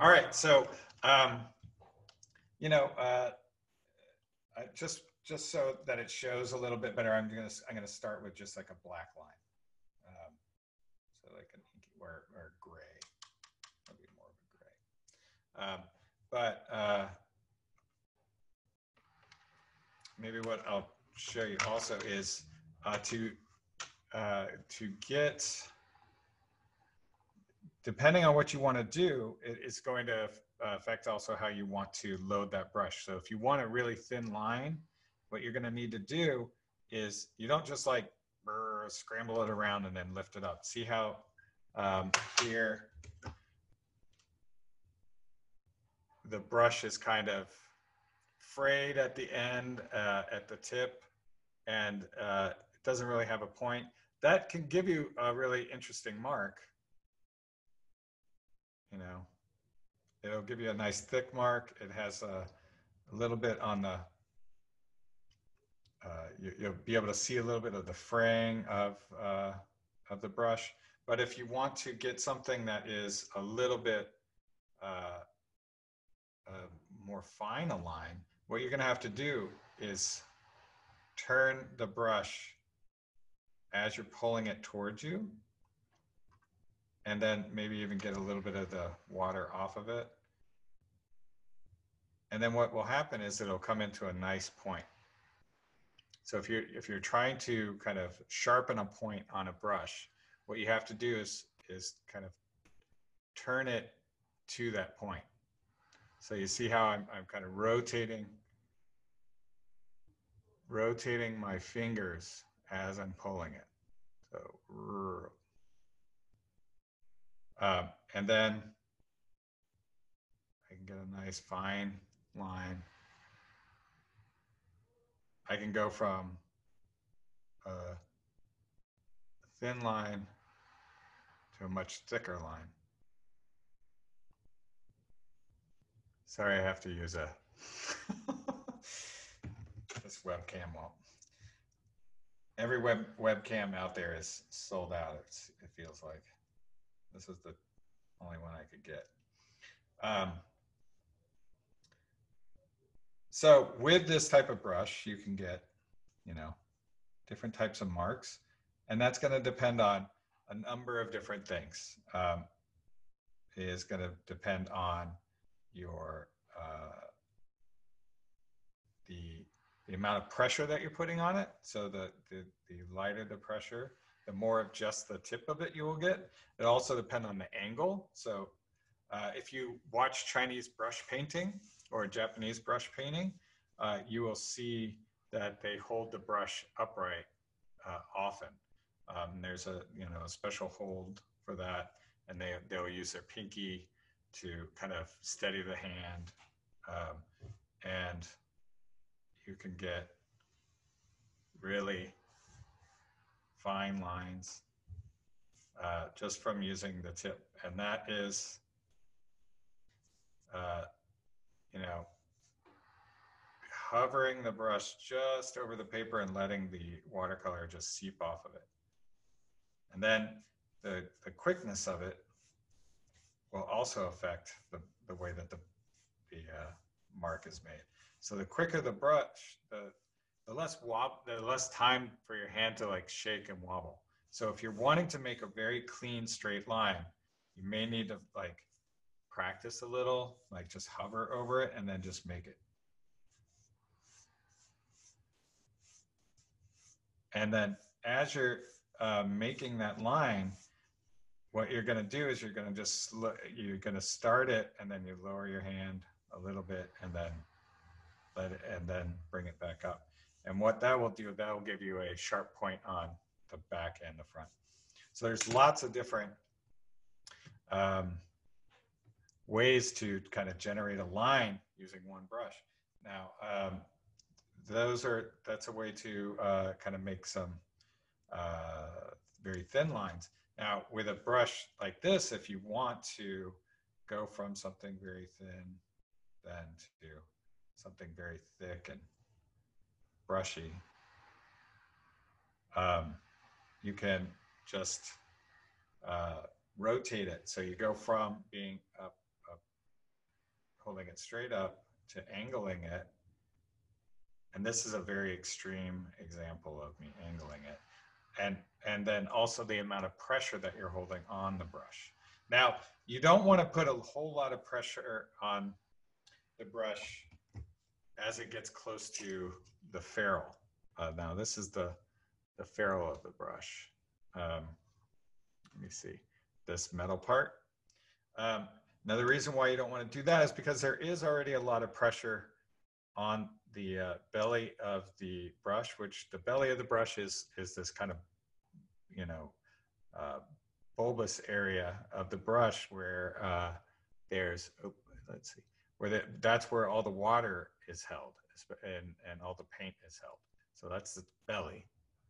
All right, so you know, just so that it shows a little bit better, I'm gonna start with just like a black line, so like an inky or gray, maybe more of a gray. But maybe what I'll show you also is to get, depending on what you want to do, it's going to affect also how you want to load that brush. So if you want a really thin line, what you're going to need to do is you don't just like scramble it around and then lift it up. See how here the brush is kind of frayed at the end, at the tip, and it doesn't really have a point. That can give you a really interesting mark. You know, it'll give you a nice thick mark. It has a little bit on the, you'll be able to see a little bit of the fraying of the brush. But if you want to get something that is a little bit more fine a line, what you're gonna have to do is turn the brush as you're pulling it towards you, and then maybe even get a little bit of the water off of it. And then what will happen is it'll come into a nice point. So if you're trying to kind of sharpen a point on a brush, what you have to do is kind of turn it to that point. So you see how I'm kind of rotating my fingers as I'm pulling it. So, and then I can get a nice fine line. I can go from a thin line to a much thicker line. Sorry, I have to use a this webcam won't. Every webcam out there is sold out. It feels like this is the only one I could get. So with this type of brush, you can get, you know, different types of marks, and that's going to depend on a number of different things. It is going to depend on your the amount of pressure that you're putting on it. So the lighter the pressure, the more of just the tip of it you will get. It also depends on the angle. So if you watch Chinese brush painting or Japanese brush painting, you will see that they hold the brush upright often. There's a special hold for that, and they'll use their pinky to kind of steady the hand, and you can get really fine lines just from using the tip, and that is, hovering the brush just over the paper and letting the watercolor just seep off of it. And then the quickness of it will also affect the way that the mark is made. So the quicker the brush, the less time for your hand to like shake and wobble. So if you're wanting to make a very clean straight line, you may need to like practice a little, like just hover over it and then just make it. And then as you're making that line, what you're going to do is you're going to start it, and then you lower your hand a little bit, and then let it, and then bring it back up. And what that will do, that will give you a sharp point on the back and the front. So there's lots of different ways to kind of generate a line using one brush. Now, that's a way to kind of make some very thin lines. Now, with a brush like this, if you want to go from something very thin then to something very thick and brushy, you can just rotate it. So you go from being holding it straight up to angling it. And this is a very extreme example of me angling it. And then also the amount of pressure that you're holding on the brush. Now, you don't want to put a whole lot of pressure on the brush as it gets close to the ferrule. Now, this is the ferrule of the brush. Let me see, this metal part. Now, the reason why you don't want to do that is because there is already a lot of pressure on the belly of the brush, which the belly of the brush is this kind of, you know, bulbous area of the brush where there's, let's see, where that's where all the water is held and all the paint is held. So that's the belly.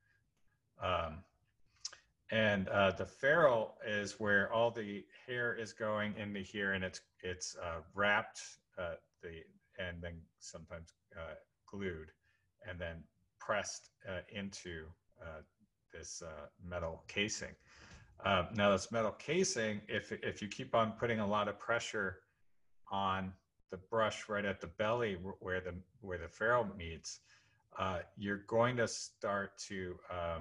And the ferrule is where all the hair is going into here, and it's wrapped and then sometimes glued and then pressed into this metal casing. Now this metal casing, if you keep on putting a lot of pressure on the brush right at the belly where the ferrule meets, you're going to start to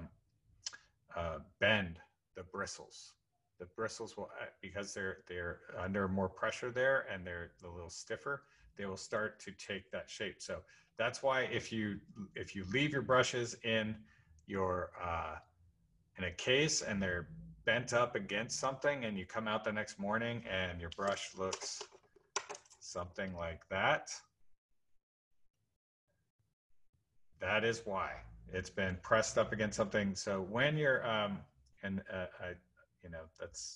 bend the bristles. The bristles will, because they're under more pressure there and they're a little stiffer, they will start to take that shape. So that's why if you leave your brushes in your in a case and they're bent up against something, and you come out the next morning and your brush looks something like that, that is why it's been pressed up against something. So when you're you know, that's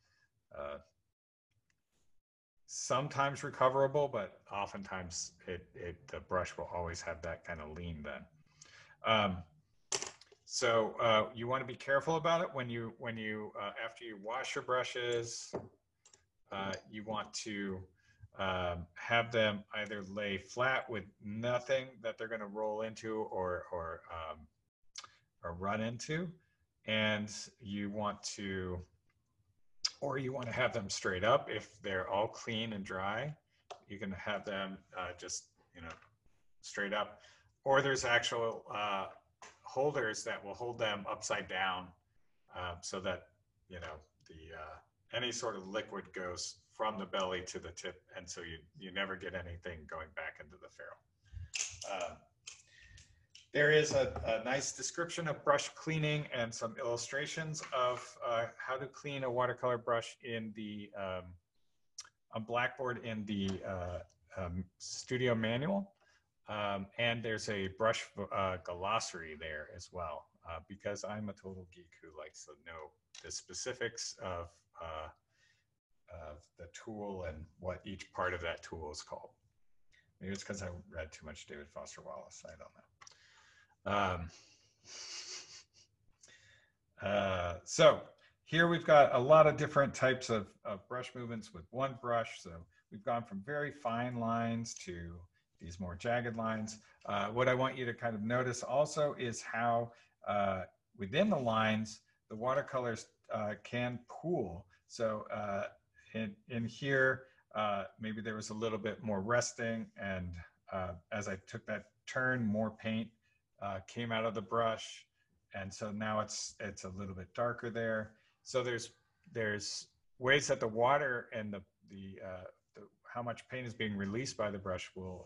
sometimes recoverable, but oftentimes the brush will always have that kind of lean then. So you want to be careful about it when you after you wash your brushes. You want to have them either lay flat with nothing that they're going to roll into or run into, and you want to have them straight up. If they're all clean and dry, you can have them just, you know, straight up, or there's actual holders that will hold them upside down so that, you know, the any sort of liquid goes from the belly to the tip, and so you never get anything going back into the ferrule. There is a nice description of brush cleaning and some illustrations of how to clean a watercolor brush in the on Blackboard in the studio manual. And there's a brush glossary there as well, because I'm a total geek who likes to know the specifics of the tool and what each part of that tool is called. Maybe it's because I read too much David Foster Wallace. I don't know. So here we've got a lot of different types of brush movements with one brush. So we've gone from very fine lines to these more jagged lines. What I want you to kind of notice also is how within the lines, the watercolors can pool. So in here, maybe there was a little bit more resting, and as I took that turn, more paint came out of the brush, and so now it's a little bit darker there. So there's ways that the water and the how much paint is being released by the brush will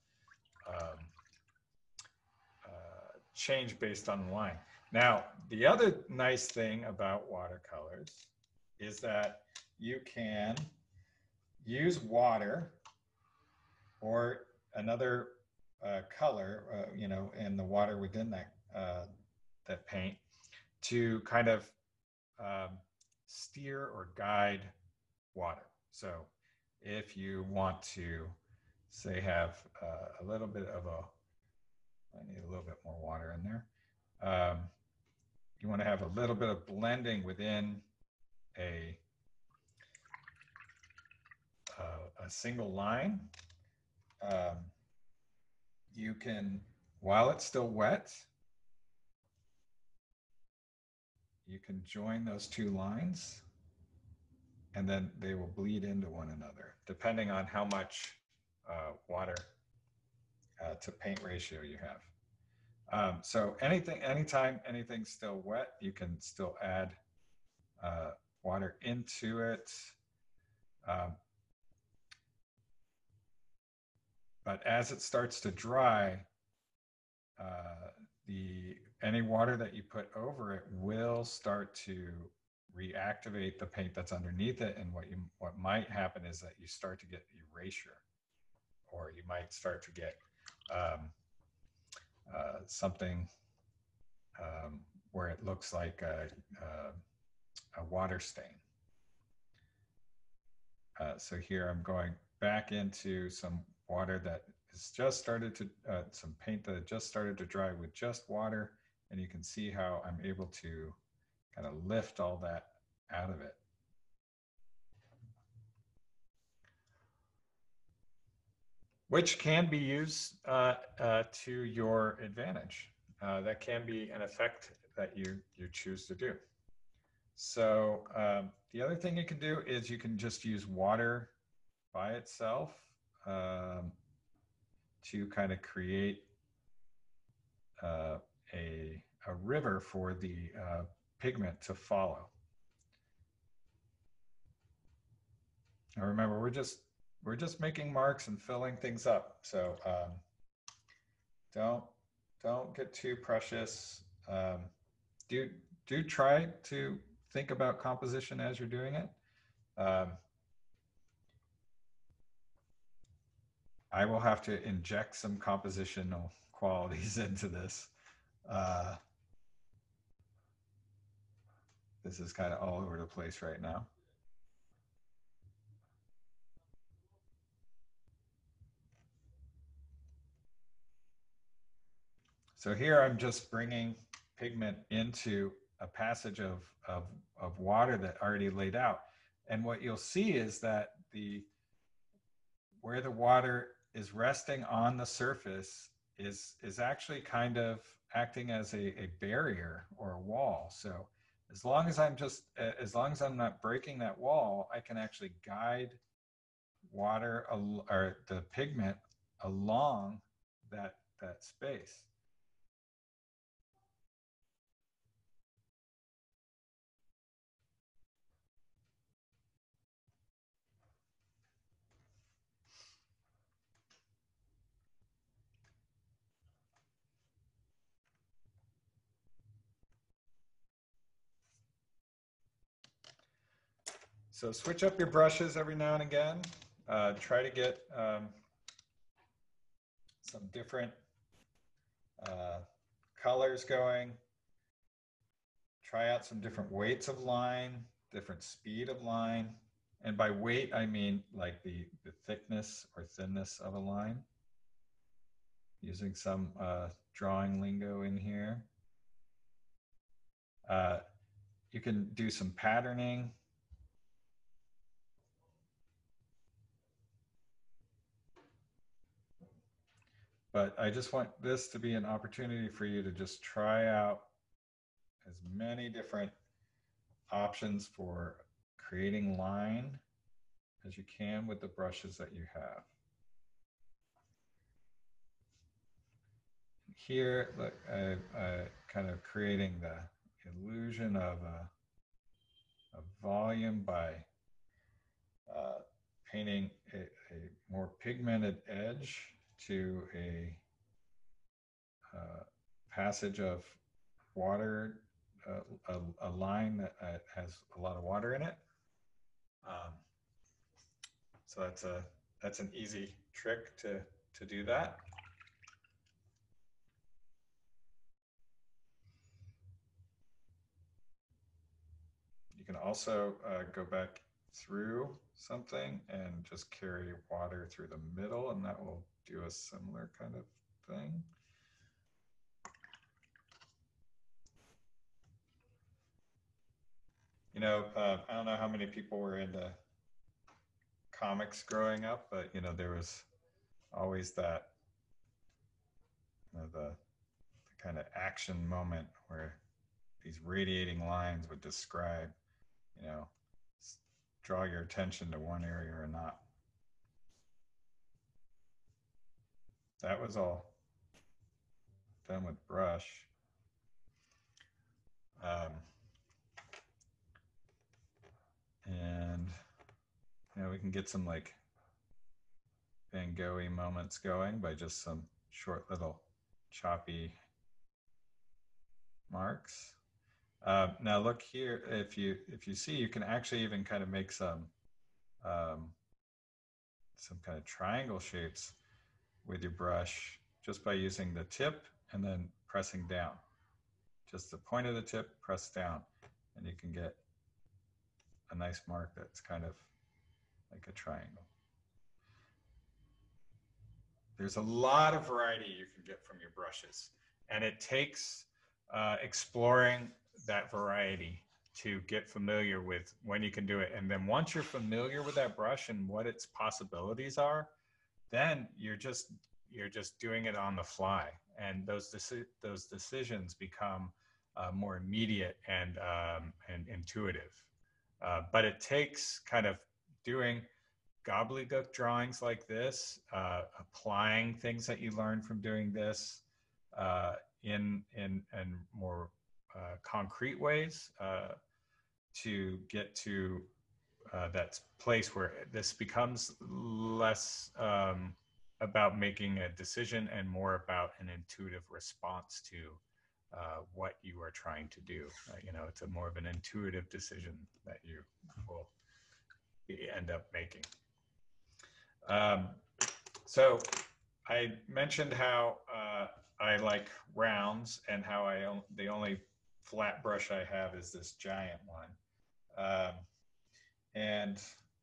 change based on the line. Now, the other nice thing about watercolors is that you can use water or another color, you know, and the water within that paint to kind of steer or guide water. So if you want to, say, have a little bit of I need a little bit more water in there. You want to have a little bit of blending within a single line. You can, while it's still wet, you can join those two lines and then they will bleed into one another, depending on how much water to paint ratio you have. So anytime anything's still wet, you can still add water into it. Um, but as it starts to dry, any water that you put over it will start to reactivate the paint that's underneath it. And what might happen is that you start to get erasure, or you might start to get something where it looks like a water stain. So here I'm going back into some water that has just started to, some paint that just started to dry with just water. And you can see how I'm able to kind of lift all that out of it. Which can be used to your advantage. That can be an effect that you choose to do. So the other thing you can do is you can just use water by itself to kind of create a river for the pigment to follow. Now remember, we're just making marks and filling things up. So don't get too precious. Do try to think about composition as you're doing it. I will have to inject some compositional qualities into this. This is kind of all over the place right now. So here I'm just bringing pigment into a passage of water that already laid out. And what you'll see is that where the water is resting on the surface is actually kind of acting as a barrier or a wall. So as long as I'm not breaking that wall, I can actually guide water or the pigment along that space. So switch up your brushes every now and again. Try to get some different colors going. Try out some different weights of line, different speed of line. And by weight, I mean like the thickness or thinness of a line. Using some drawing lingo in here. You can do some patterning. But I just want this to be an opportunity for you to just try out as many different options for creating line as you can with the brushes that you have. Here, look, kind of creating the illusion of a volume by painting a more pigmented edge to a passage of water, a line that has a lot of water in it. So that's an easy trick to do that. You can also go back through something and just carry water through the middle, and that will do a similar kind of thing. You know, I don't know how many people were into comics growing up, but you know, there was always that, you know, the kind of action moment where these radiating lines would describe, you know, draw your attention to one area or not. That was all done with brush. And we can get some like Van Gogh-y moments going by just some short little choppy marks. Now look here, if you see, you can actually even kind of make some kind of triangle shapes with your brush just by using the tip and then pressing down. Just the point of the tip, press down, and you can get a nice mark that's kind of like a triangle. There's a lot of variety you can get from your brushes, and it takes exploring that variety to get familiar with when you can do it. And then once you're familiar with that brush and what its possibilities are, then you're just doing it on the fly, and those decisions become more immediate and intuitive. But it takes kind of doing gobbledygook drawings like this, applying things that you learn from doing this in more concrete ways to get to that place where this becomes less about making a decision and more about an intuitive response to what you are trying to do. It's a more of an intuitive decision that you will end up making. So I mentioned how I like rounds and how the only flat brush I have is this giant one. And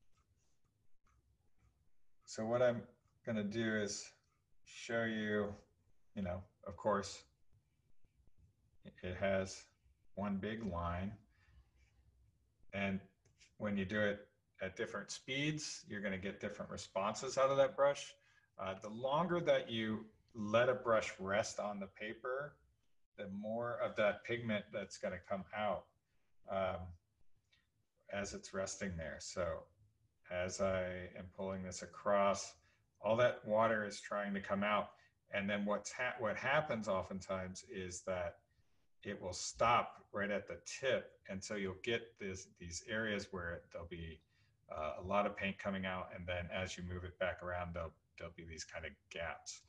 so what I'm going to do is show you, of course, it has one big line. And when you do it at different speeds, you're going to get different responses out of that brush. The longer that you let a brush rest on the paper, the more of that pigment that's going to come out as it's resting there. So as I am pulling this across, all that water is trying to come out. And then what happens oftentimes is that it will stop right at the tip. And so you'll get these areas where there'll be a lot of paint coming out. And then as you move it back around, there'll be these kind of gaps.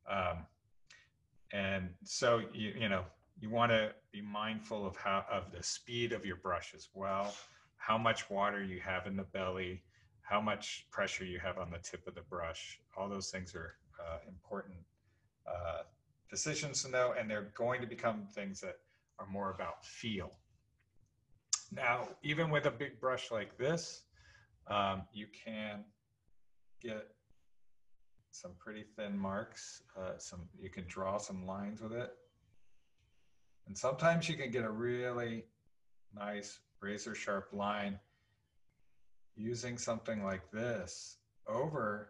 And so, you want to be mindful of the speed of your brush as well, how much water you have in the belly, how much pressure you have on the tip of the brush. All those things are important decisions to know, and they're going to become things that are more about feel. Now, even with a big brush like this, you can get some pretty thin marks. You can draw some lines with it. And sometimes you can get a really nice razor sharp line using something like this over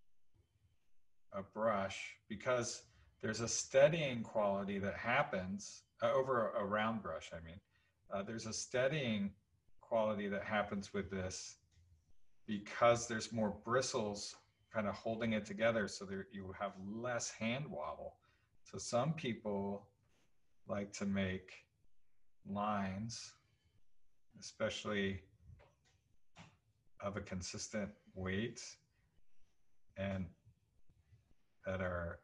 a brush, because there's a steadying quality that happens over a round brush. There's a steadying quality that happens with this because there's more bristles kind of holding it together, so you have less hand wobble. So some people like to make lines, especially of a consistent weight and that are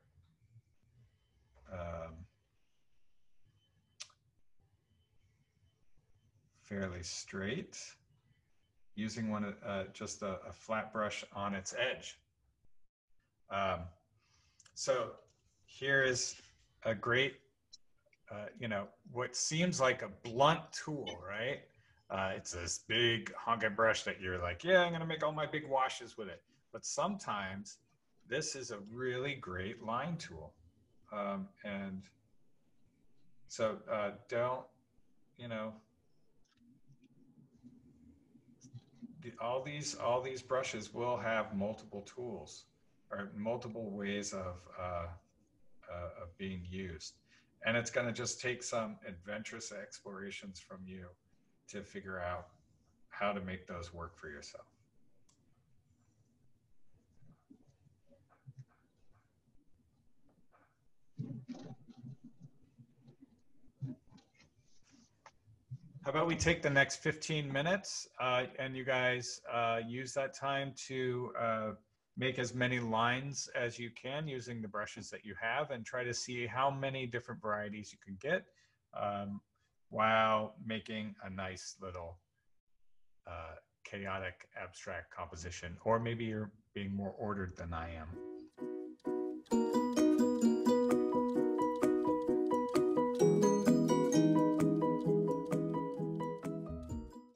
fairly straight, using just a flat brush on its edge. So here is a great, what seems like a blunt tool, right? It's this big honking brush that you're like, yeah, I'm going to make all my big washes with it. But sometimes this is a really great line tool. And so don't, all these brushes will have multiple tools or multiple ways of being used. And it's going to just take some adventurous explorations from you to figure out how to make those work for yourself. How about we take the next 15 minutes and you guys use that time to make as many lines as you can using the brushes that you have, and try to see how many different varieties you can get while making a nice little chaotic abstract composition. Or maybe you're being more ordered than I am.